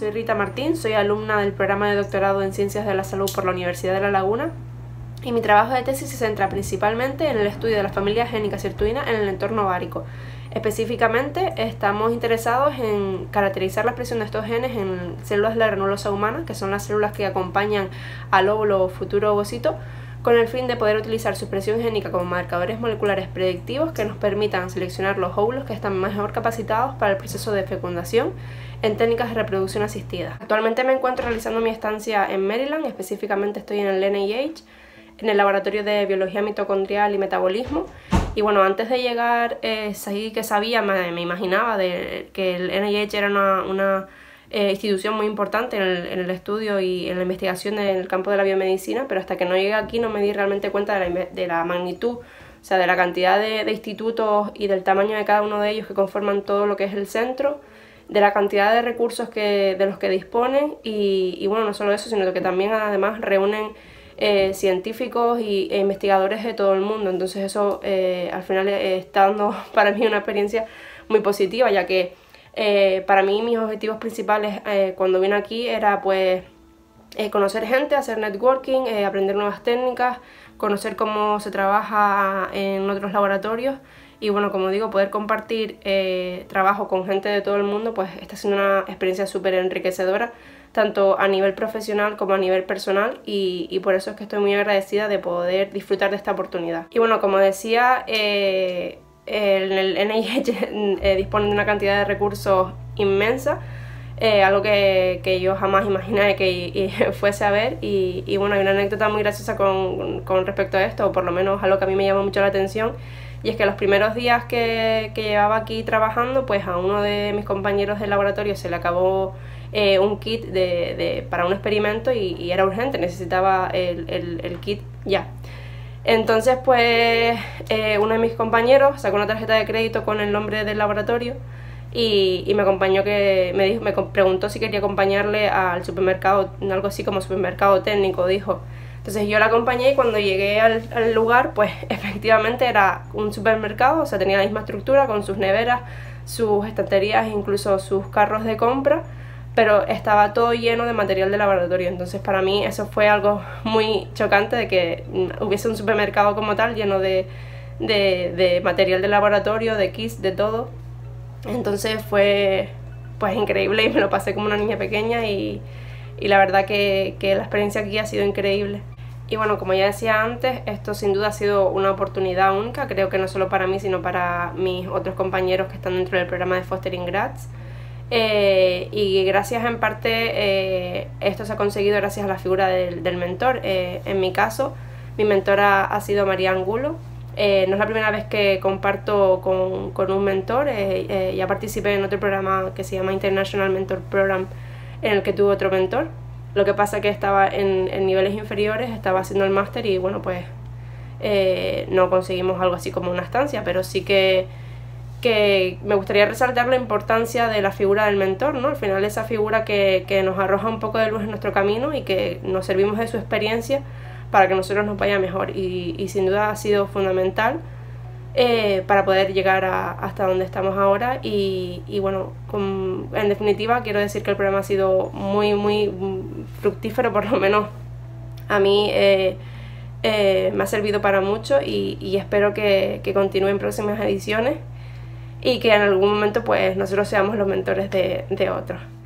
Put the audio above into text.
soy Rita Martín, soy alumna del programa de doctorado en Ciencias de la Salud por la Universidad de La Laguna y mi trabajo de tesis se centra principalmente en el estudio de la familia génica sirtuina en el entorno ovárico. Específicamente estamos interesados en caracterizar la expresión de estos genes en células de la granulosa humana, que son las células que acompañan al óvulo o futuro ovocito, con el fin de poder utilizar su expresión génica como marcadores moleculares predictivos que nos permitan seleccionar los óvulos que están mejor capacitados para el proceso de fecundación en técnicas de reproducción asistida. Actualmente me encuentro realizando mi estancia en Maryland, específicamente estoy en el NIH, en el laboratorio de biología mitocondrial y metabolismo. Y bueno, antes de llegar, sí que sabía, me imaginaba que el NIH era una institución muy importante en el estudio y en la investigación en el campo de la biomedicina, pero hasta que no llegué aquí no me di realmente cuenta de la magnitud, o sea, de la cantidad de institutos y del tamaño de cada uno de ellos que conforman todo lo que es el centro, de la cantidad de recursos de los que disponen y bueno, no solo eso, sino que también además reúnen científicos e investigadores de todo el mundo. Entonces eso al final está dando para mí una experiencia muy positiva, ya que para mí mis objetivos principales cuando vine aquí era pues conocer gente, hacer networking, aprender nuevas técnicas, conocer cómo se trabaja en otros laboratorios y bueno, como digo, poder compartir trabajo con gente de todo el mundo, pues está siendo una experiencia súper enriquecedora, tanto a nivel profesional como a nivel personal y por eso es que estoy muy agradecida de poder disfrutar de esta oportunidad. Y bueno, como decía, el NIH dispone de una cantidad de recursos inmensa, algo que yo jamás imaginé que fuese a ver y bueno, hay una anécdota muy graciosa con respecto a esto, o por lo menos algo que a mí me llamó mucho la atención, y es que los primeros días que llevaba aquí trabajando, pues a uno de mis compañeros del laboratorio se le acabó un kit para un experimento y era urgente, necesitaba el kit ya. Entonces pues uno de mis compañeros sacó una tarjeta de crédito con el nombre del laboratorio y me acompañó, me preguntó si quería acompañarle al supermercado, algo así como supermercado técnico, dijo. Entonces yo la acompañé y cuando llegué al lugar, pues efectivamente era un supermercado, o sea, tenía la misma estructura con sus neveras, sus estanterías, incluso sus carros de compra, pero estaba todo lleno de material de laboratorio. Entonces para mí eso fue algo muy chocante, de que hubiese un supermercado como tal lleno de material de laboratorio, de kits, de todo. Entonces fue pues increíble y me lo pasé como una niña pequeña y la verdad que la experiencia aquí ha sido increíble. Y bueno, como ya decía antes, esto sin duda ha sido una oportunidad única, creo que no solo para mí, sino para mis otros compañeros que están dentro del programa de Fostering Grads. Y gracias en parte, esto se ha conseguido gracias a la figura del mentor. En mi caso, mi mentora ha sido María Angulo. No es la primera vez que comparto con un mentor, ya participé en otro programa que se llama International Mentor Program, en el que tuve otro mentor. Lo que pasa que estaba en niveles inferiores, estaba haciendo el máster y bueno, pues no conseguimos algo así como una estancia, pero sí que me gustaría resaltar la importancia de la figura del mentor, ¿no? Al final esa figura que nos arroja un poco de luz en nuestro camino y que nos servimos de su experiencia para que nosotros nos vaya mejor y sin duda ha sido fundamental para poder llegar hasta donde estamos ahora y bueno, en definitiva quiero decir que el programa ha sido muy fructífero, por lo menos a mí me ha servido para mucho y espero que continúe en próximas ediciones y que en algún momento pues nosotros seamos los mentores de otros.